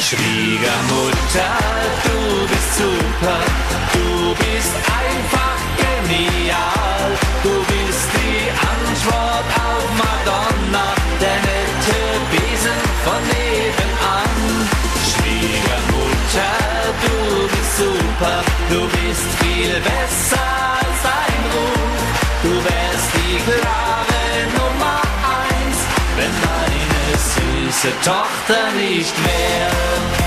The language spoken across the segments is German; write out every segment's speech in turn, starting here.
Schwiegermutter, du bist super, du bist einfach genial. Du bist die Antwort auf Madonna, der nette Besen von nebenan. Schwiegermutter, du bist super, du bist viel besser als dein Ruf. Du wärst die klare Nummer 1, wenn deine süße Tochter nicht wäre.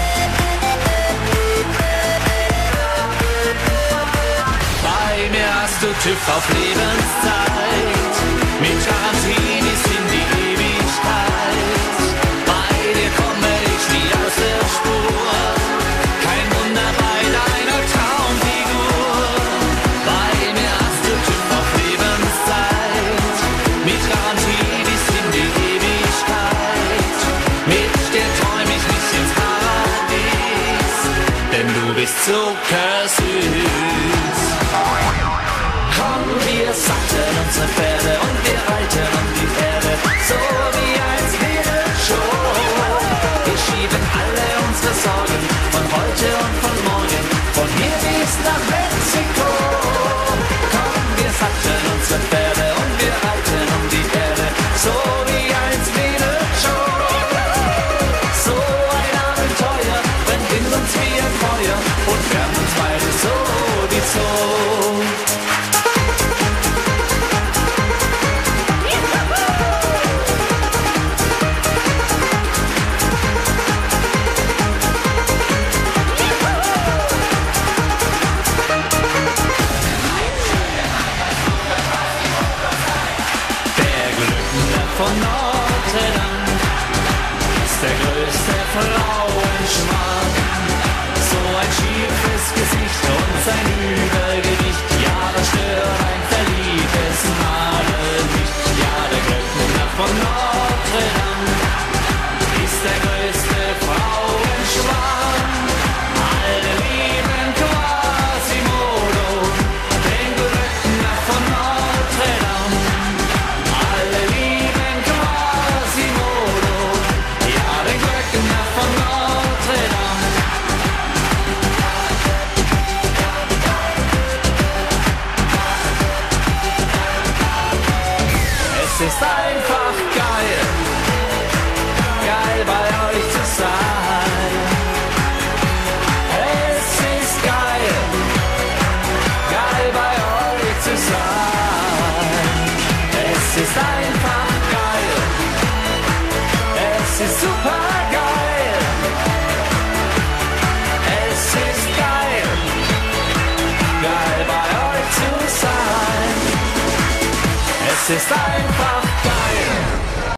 Bei mir hast du TÜV auf Lebenszeit, mit Garantie bis in die Ewigkeit. Bei dir komme ich nie aus der Spur, kein Wunder bei deiner Traumfigur. Bei mir hast du TÜV auf Lebenszeit, mit Garantie bis in die Ewigkeit. Mit dir träum ich mich ins Paradies, denn du bist zuckersüß. Komm, wir satteln unsere Pferde und wir reiten um die Erde, so wie einst Mädelshow. Wir schieben alle unsere Sorgen von heute und von morgen, von hier bis nach Mexiko. Komm, wir satteln unsere Pferde und wir reiten um die Erde, so wie einst Mädelshow. So ein Abenteuer brennt in uns wie ein Feuer und wärmt uns beide so wie so. Von Notre Dame ist der größte Frauenschmarrn. So ein schiefes Gesicht und sein Übergewicht, ja, das stört ein verliebtes Madel nicht. Ja, der Glöckner von Notre Dame ist der größte Frauenschmarrn. Alle lieben Quasimodo, den Glöckner von Notre Dame. Alle lieben Quasimodo, ja, den Glöckner von Notre Dame. Es ist einfach geil, geil bei euch zu sein. Es ist geil, geil bei euch zu sein. Es ist einfach geil, es ist super geil. Es ist geil, geil bei euch zu sein. Es ist einfach geil.